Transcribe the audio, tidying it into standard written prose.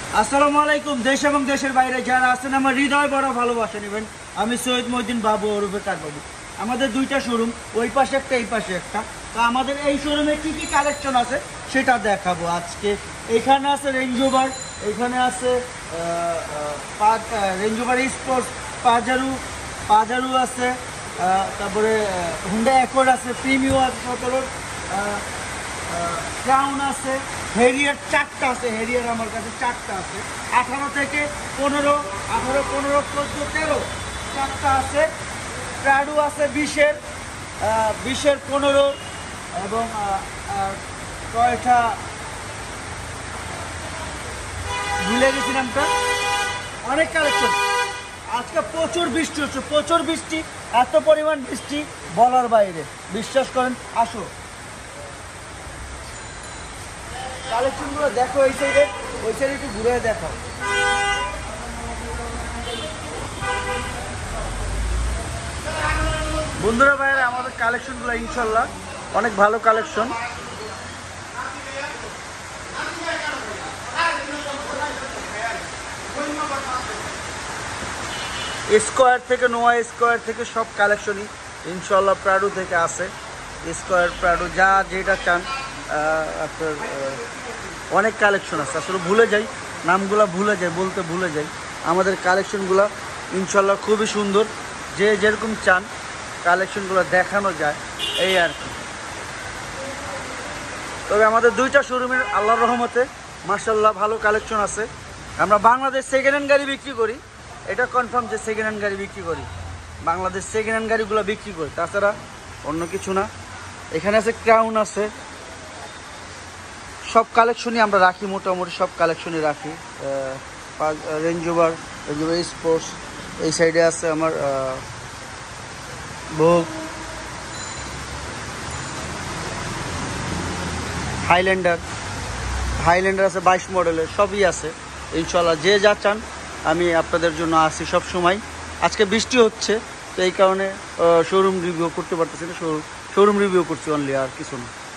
আসসালামু আলাইকুম। দেশ এবং দেশের বাইরে যারা আছেন আমার হৃদয় বড় ভালোবাসা নেবেন। আমি সৈয়দ মহিউদ্দিন বাবু ওরফে কারবাবু। আমাদের দুইটা শোরুম, ওই পাশে একটা এই পাশে একটা। তো আমাদের এই শোরুমে কি কি কালেকশন আছে সেটা দেখাবো আজকে। এখানে আছে রেঞ্জ রোভার, এখানে আছে রেঞ্জ রোভার স্পোর্টস, পাজারু আছে, তারপরে হুন্ডা অ্যাকর্ড আছে, প্রিমিয়াম আছে 17, ক্রাউন আছে, হেরিয়ার 4টা আছে। হেরিয়ার আমার কাছে 4টা আছে, 18 থেকে 15, 18, 15, 14, 13 4টা আছে। প্রাডু আছে 20-এর, 15 এবং কয়টা ভুলে গেছি নামটা। অনেক কালেকশন। আজকে প্রচুর বৃষ্টি হচ্ছে, প্রচুর বৃষ্টি, এত পরিমাণ বৃষ্টি বলার বাইরে। বিশ্বাস করেন, আসো কালেকশনগুলো দেখো। এই সাইডে, ওই সাইডে একটু ঘুরে দেখো। বন্ধুরা ভাইয়েরা, আমাদের কালেকশনগুলো ইনশাল্লাহ অনেক ভালো কালেকশন। স্কোয়ার থেকে নোয়া স্কোয়ার থেকে সব কালেকশনই ইনশাল্লাহ প্রাডু থেকে আসে। স্কোয়ার, প্রাডু, যা যেটা চান আপনার অনেক কালেকশন আছে। আসলে ভুলে যাই, নামগুলো ভুলে যাই, বলতে ভুলে যাই। আমাদের কালেকশনগুলো ইনশাল্লাহ খুবই সুন্দর, যে যেরকম চান কালেকশনগুলো দেখানো যায়, এই আর কি। তবে আমাদের দুইটা শোরুমের আল্লাহর রহমতে মাশাআল্লাহ ভালো কালেকশন আছে। আমরা বাংলাদেশ সেকেন্ড হ্যান্ড গাড়ি বিক্রি করি, এটা কনফার্ম যে সেকেন্ড হ্যান্ড গাড়ি বিক্রি করি, বাংলাদেশ সেকেন্ড হ্যান্ড গাড়িগুলো বিক্রি করি, তাছাড়া অন্য কিছু না। এখানে আছে ক্রাউন আছে, সব কালেকশনই আমরা রাখি, মোটামুটি সব কালেকশনই রাখি। রেঞ্জ রোভার স্পোর্টস, এই সাইডে আছে আমার ভোগ, হাইল্যান্ডার আছে 22 মডেলের, সবই আছে ইনশাল্লাহ। যে যা চান আমি আপনাদের জন্য আসি সব সময়। আজকে বৃষ্টি হচ্ছে, তো এই কারণে শোরুম রিভিউ করতে পারতেছি না, শোরুম রিভিউ করছি অনলি, আর কিছু না।